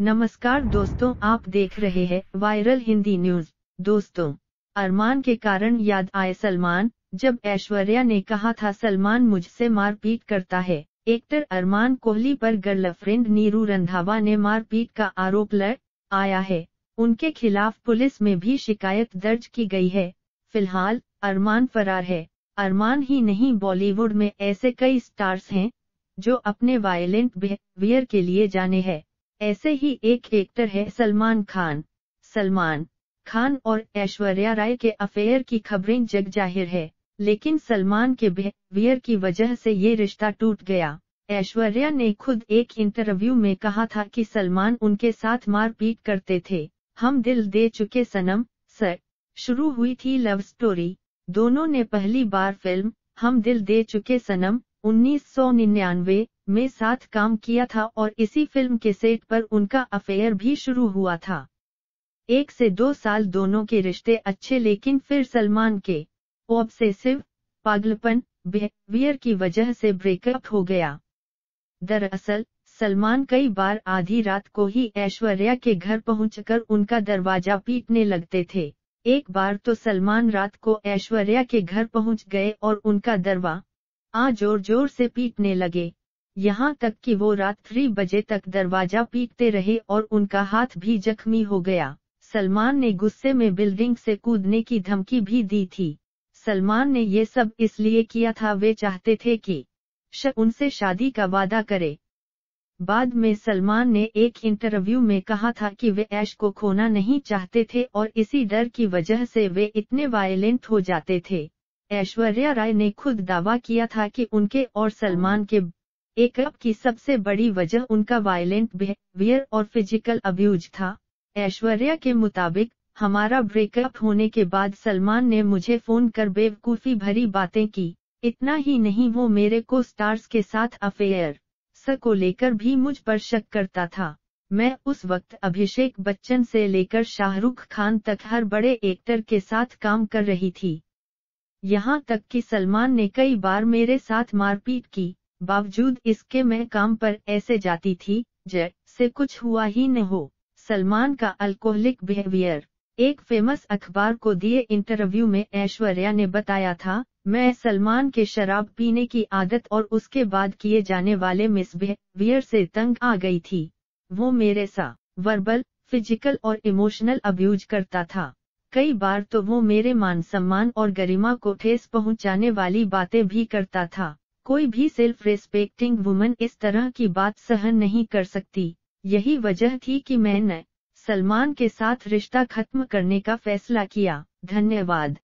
नमस्कार दोस्तों, आप देख रहे हैं वायरल हिंदी न्यूज। दोस्तों, अरमान के कारण याद आए सलमान। जब ऐश्वर्या ने कहा था सलमान मुझसे मारपीट करता है, एक्टर अरमान कोहली पर गर्लफ्रेंड नीरू रंधावा ने मारपीट का आरोप लगाया है। उनके खिलाफ पुलिस में भी शिकायत दर्ज की गई है। फिलहाल अरमान फरार है। अरमान ही नहीं, बॉलीवुड में ऐसे कई स्टार्स हैं जो अपने वायलेंट बिहेवियर के लिए जाने हैं। ऐसे ही एक एक्टर है सलमान खान। सलमान खान और ऐश्वर्या राय के अफेयर की खबरें जग जाहिर है, लेकिन सलमान के बिहेवियर की वजह से ये रिश्ता टूट गया। ऐश्वर्या ने खुद एक इंटरव्यू में कहा था कि सलमान उनके साथ मारपीट करते थे। हम दिल दे चुके सनम से शुरू हुई थी लव स्टोरी। दोनों ने पहली बार फिल्म हम दिल दे चुके सनम 1999 में साथ काम किया था और इसी फिल्म के सेट पर उनका अफेयर भी शुरू हुआ था। 1 से 2 साल दोनों के रिश्ते अच्छे, लेकिन फिर सलमान के ऑब्सेसिव पागलपन बिहेवियर की वजह से ब्रेकअप हो गया। दरअसल सलमान कई बार आधी रात को ही ऐश्वर्या के घर पहुंचकर उनका दरवाजा पीटने लगते थे। एक बार तो सलमान रात को ऐश्वर्या के घर पहुंच गए और उनका दरवाजा जोर जोर से पीटने लगे। यहाँ तक कि वो रात 3 बजे तक दरवाजा पीटते रहे और उनका हाथ भी जख्मी हो गया। सलमान ने गुस्से में बिल्डिंग से कूदने की धमकी भी दी थी। सलमान ने ये सब इसलिए किया था, वे चाहते थे कि उनसे शादी का वादा करे। बाद में सलमान ने एक इंटरव्यू में कहा था कि वे ऐश को खोना नहीं चाहते थे और इसी डर की वजह से वे इतने वायलेंट हो जाते थे। ऐश्वर्या राय ने खुद दावा किया था कि उनके और सलमान के ब्रेकअप की सबसे बड़ी वजह उनका वायलेंट बिहेवियर और फिजिकल अब्यूज था। ऐश्वर्या के मुताबिक, हमारा ब्रेकअप होने के बाद सलमान ने मुझे फोन कर बेवकूफ़ी भरी बातें की। इतना ही नहीं, वो मेरे को स्टार्स के साथ अफेयर को लेकर भी मुझ पर शक करता था। मैं उस वक्त अभिषेक बच्चन से लेकर शाहरुख खान तक हर बड़े एक्टर के साथ काम कर रही थी। यहाँ तक कि सलमान ने कई बार मेरे साथ मारपीट की। बावजूद इसके मैं काम पर ऐसे जाती थी जैसे कुछ हुआ ही न हो। सलमान का अल्कोहलिक बिहेवियर। एक फेमस अखबार को दिए इंटरव्यू में ऐश्वर्या ने बताया था, मैं सलमान के शराब पीने की आदत और उसके बाद किए जाने वाले मिसबिहेवियर से तंग आ गई थी। वो मेरे साथ वर्बल, फिजिकल और इमोशनल अब्यूज करता था। कई बार तो वो मेरे मान सम्मान और गरिमा को ठेस पहुंचाने वाली बातें भी करता था। कोई भी सेल्फ रेस्पेक्टिंग वुमन इस तरह की बात सहन नहीं कर सकती। यही वजह थी कि मैंने सलमान के साथ रिश्ता खत्म करने का फैसला किया। धन्यवाद।